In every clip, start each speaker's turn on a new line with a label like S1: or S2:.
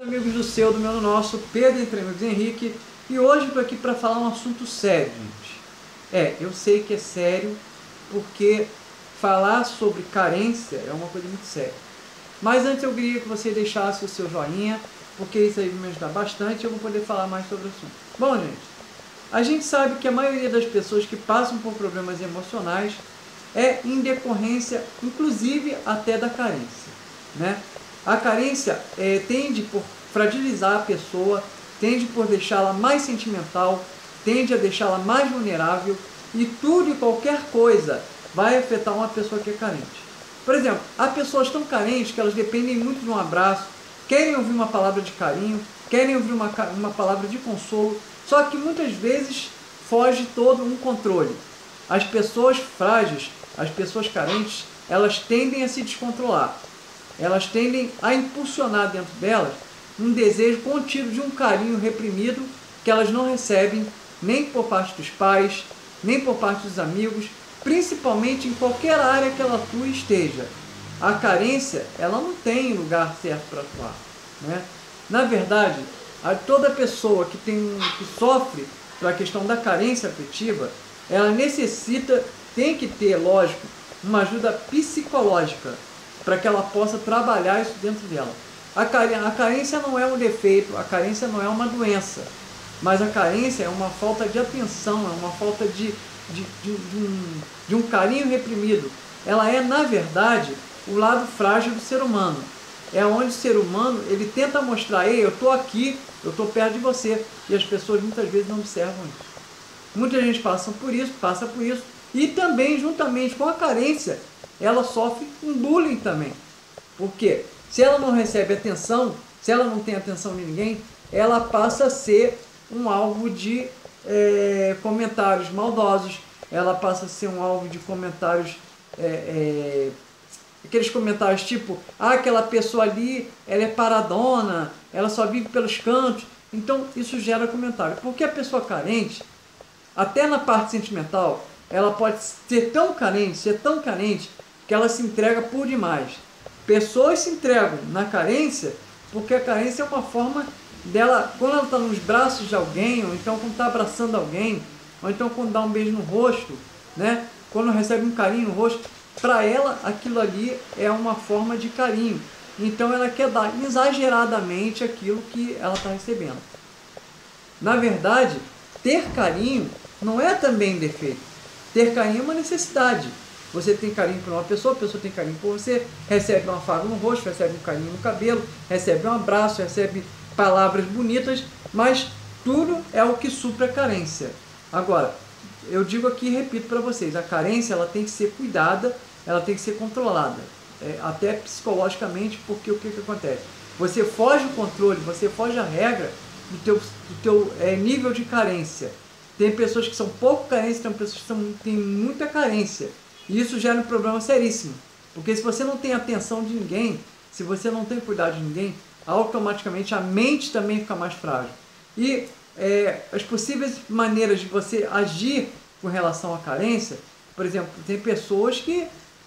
S1: Amigos do seu, do meu, do nosso, Pedro entre amigos Henrique, e hoje estou aqui para falar um assunto sério, gente. Eu sei que é sério, porque falar sobre carência é uma coisa muito séria. Mas antes eu queria que você deixasse o seu joinha, porque isso aí vai me ajudar bastante e eu vou poder falar mais sobre o assunto. Bom, gente, a gente sabe que a maioria das pessoas que passam por problemas emocionais é em decorrência, inclusive, até da carência, né? A carência tende por fragilizar a pessoa, tende por deixá-la mais sentimental, tende a deixá-la mais vulnerável, e tudo e qualquer coisa vai afetar uma pessoa que é carente. Por exemplo, há pessoas tão carentes que elas dependem muito de um abraço, querem ouvir uma palavra de carinho, querem ouvir uma palavra de consolo, só que muitas vezes foge todo um controle. As pessoas frágeis, as pessoas carentes, elas tendem a se descontrolar. Elas tendem a impulsionar dentro delas um desejo contido de um carinho reprimido que elas não recebem nem por parte dos pais, nem por parte dos amigos, principalmente em qualquer área que ela atue e esteja. A carência, ela não tem lugar certo para atuar, né? Na verdade, toda pessoa que sofre pela questão da carência afetiva, ela tem que ter, lógico, uma ajuda psicológica, para que ela possa trabalhar isso dentro dela. A carência não é um defeito, a carência não é uma doença, mas a carência é uma falta de atenção, é uma falta de um carinho reprimido. Ela é, na verdade, o lado frágil do ser humano. É onde o ser humano ele tenta mostrar: ei, eu estou aqui, eu estou perto de você, e as pessoas muitas vezes não observam isso. Muita gente passa por isso, e também, juntamente com a carência, ela sofre um bullying também. Porque se ela não recebe atenção, se ela não tem atenção de ninguém, ela passa a ser um alvo de comentários maldosos, ela passa a ser um alvo de comentários, aqueles comentários tipo: aquela pessoa ali, ela é paradona, ela só vive pelos cantos. Então isso gera comentário. Porque a pessoa carente, até na parte sentimental, ela pode ser tão carente, que ela se entrega por demais. Pessoas se entregam na carência, porque a carência é uma forma dela, quando ela está nos braços de alguém, ou então quando está abraçando alguém, ou então quando dá um beijo no rosto, né? Quando recebe um carinho no rosto, para ela aquilo ali é uma forma de carinho. Então ela quer dar exageradamente aquilo que ela está recebendo. Na verdade, ter carinho não é também defeito. Ter carinho é uma necessidade. Você tem carinho por uma pessoa, a pessoa tem carinho por você, recebe um afago no rosto, recebe um carinho no cabelo, recebe um abraço, recebe palavras bonitas, mas tudo é o que supre a carência. Agora, eu digo aqui e repito para vocês: a carência ela tem que ser cuidada, ela tem que ser controlada, até psicologicamente, porque o que acontece? Você foge do controle, você foge à regra do teu nível de carência. Tem pessoas que são pouco carentes, tem pessoas que têm muita carência. E isso gera um problema seríssimo. Porque se você não tem atenção de ninguém, se você não tem cuidado de ninguém, automaticamente a mente também fica mais frágil. E as possíveis maneiras de você agir com relação à carência, por exemplo, tem pessoas que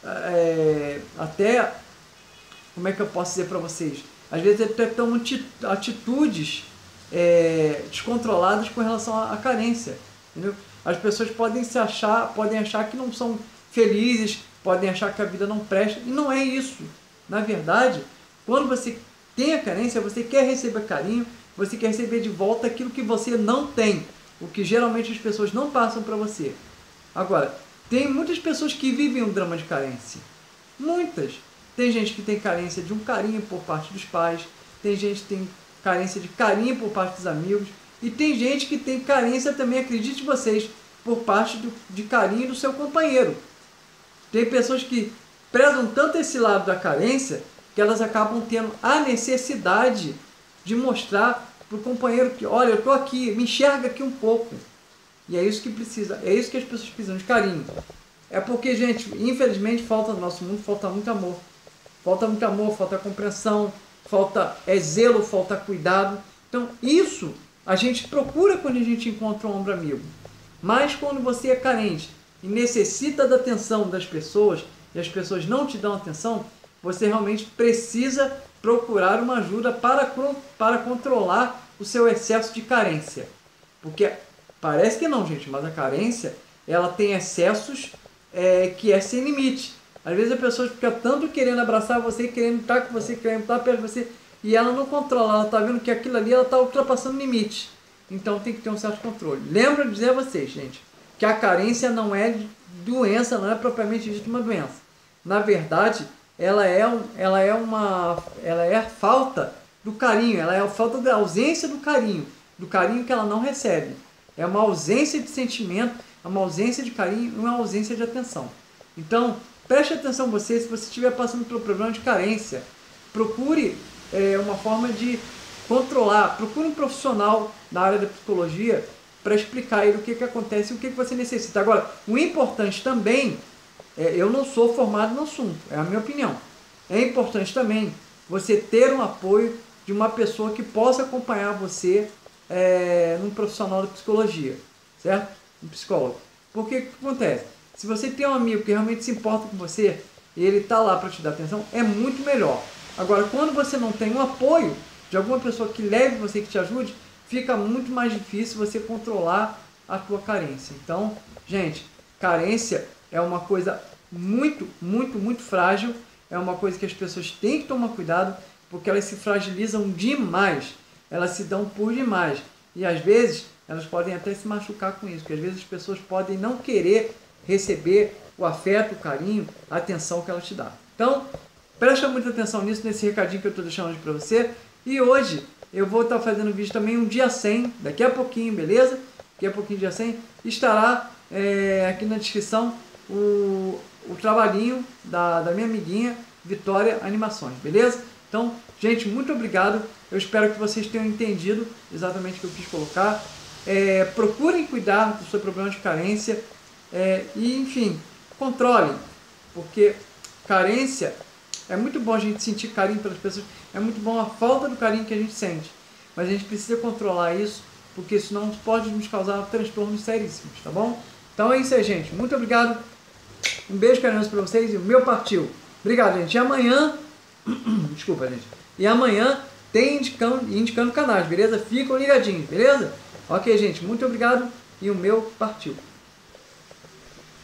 S1: até, como é que eu posso dizer para vocês? Às vezes até tomam atitudes descontroladas com relação à carência, entendeu? As pessoas podem achar que não são felizes, podem achar que a vida não presta, e não é isso. Na verdade, quando você tem a carência, você quer receber carinho, você quer receber de volta aquilo que você não tem, o que geralmente as pessoas não passam para você. Agora, tem muitas pessoas que vivem um drama de carência. Muitas. Tem gente que tem carência de um carinho por parte dos pais, tem gente que tem carência de carinho por parte dos amigos, e tem gente que tem carência também, acredite vocês, por parte de carinho do seu companheiro. Tem pessoas que prezam tanto esse lado da carência que elas acabam tendo a necessidade de mostrar para o companheiro que: olha, eu estou aqui, me enxerga aqui um pouco. E é isso que precisa, é isso que as pessoas precisam, de carinho. É porque, gente, infelizmente falta no nosso mundo, falta muito amor. Falta muito amor, falta compreensão, falta zelo, falta cuidado. Então isso a gente procura quando a gente encontra um ombro amigo. Mas quando você é carente e necessita da atenção das pessoas, e as pessoas não te dão atenção, você realmente precisa procurar uma ajuda para controlar o seu excesso de carência. Porque parece que não, gente, mas a carência, ela tem excessos que é sem limite. Às vezes a pessoa fica tanto querendo abraçar você, querendo estar com você, querendo estar perto de você, e ela não controla, ela está vendo que aquilo ali ela está ultrapassando o limite. Então tem que ter um certo controle. Lembra de dizer a vocês, gente, que a carência não é doença, não é propriamente dita uma doença. Na verdade, ela é a falta do carinho, ela é a falta da ausência do carinho que ela não recebe. É uma ausência de sentimento, é uma ausência de carinho, uma ausência de atenção. Então, preste atenção você, se você estiver passando pelo problema de carência, procure uma forma de controlar, procure um profissional na área da psicologia para explicar ele o que acontece e o que você necessita. Agora, o importante também, eu não sou formado no assunto, é a minha opinião. É importante também você ter um apoio de uma pessoa que possa acompanhar você num profissional da psicologia, certo? Um psicólogo. Porque o que acontece? Se você tem um amigo que realmente se importa com você e ele está lá para te dar atenção, é muito melhor. Agora, quando você não tem um apoio de alguma pessoa que leve você, que te ajude, fica muito mais difícil você controlar a tua carência. Então, gente, carência é uma coisa muito, muito, muito frágil, é uma coisa que as pessoas têm que tomar cuidado, porque elas se fragilizam demais, elas se dão por demais, e às vezes elas podem até se machucar com isso, porque às vezes as pessoas podem não querer receber o afeto, o carinho, a atenção que ela te dá. Então, presta muita atenção nisso, nesse recadinho que eu estou deixando hoje para você. E hoje eu vou estar fazendo vídeo também um dia 100, daqui a pouquinho, beleza? Daqui a pouquinho, dia 100, estará aqui na descrição o trabalhinho da minha amiguinha Vitória Animações, beleza? Então, gente, muito obrigado. Eu espero que vocês tenham entendido exatamente o que eu quis colocar. Procurem cuidar do seu problema de carência. E, enfim, controlem, porque carência, é muito bom a gente sentir carinho pelas pessoas, é muito bom a falta do carinho que a gente sente, mas a gente precisa controlar isso, porque senão pode nos causar transtornos seríssimos, tá bom? Então é isso aí, gente, muito obrigado, um beijo carinhoso para vocês e o meu partiu. Obrigado, gente, e amanhã, desculpa, gente, e amanhã tem indicando canais, beleza? Ficam ligadinhos, beleza? Ok, gente, muito obrigado e o meu partiu.